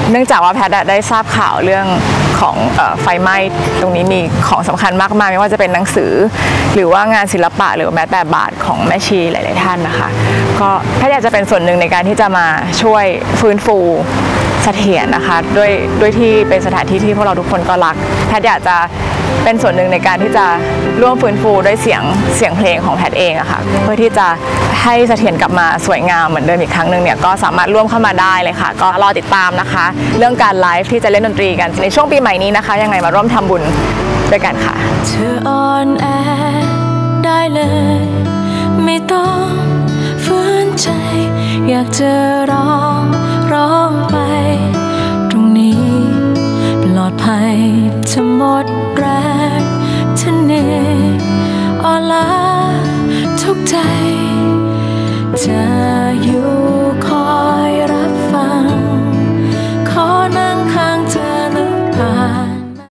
เนื่องจากว่าแพทย์ได้ทราบข่าวเรื่องของไฟไหม้ตรงนี้มีของสำคัญมากมายไม่ว่าจะเป็นหนังสือหรือว่างานศิลปะหรือแม้แต่บาทของแม่ชีหลายๆท่านนะคะก็แพทย์อยากจะเป็นส่วนหนึ่งในการที่จะมาช่วยฟื้นฟูเสถียรนะคะด้วยที่เป็นสถานที่ที่พวกเราทุกคนก็รักแพทย์อยากจะเป็นส่วนหนึ่งในการที่จะร่วมฟื้นฟูด้วยเสียงเพลงของแพทย์เองอะค่ะเพื่อที่จะให้เสถียรกลับมาสวยงามเหมือนเดิมอีกครั้งหนึ่งเนี่ยก็สามารถร่วมเข้ามาได้เลยค่ะก็รอติดตามนะคะเรื่องการไลฟ์ที่จะเล่นดนตรีกันในช่วงปีใหม่นี้นะคะยังไงมาร่วมทำบุญด้วยกันค่ะเธออ่อนแอได้เลยไม่ต้องฝืนใจอยากจะร้องไปตรงนี้ปลอดภัยจะหมดแรงจะเหนื่อยอ่อนล้าทุกใจจะอยู่